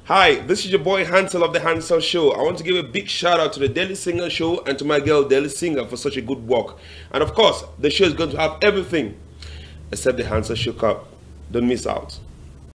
Hi, this is your boy Hansel of the Hansel Show. I want to give a big shout out to the Daily Singer Show and to my girl Daily Singer for such a good work. And of course, the show is going to have everything except the Hansel Show Cup. Don't miss out.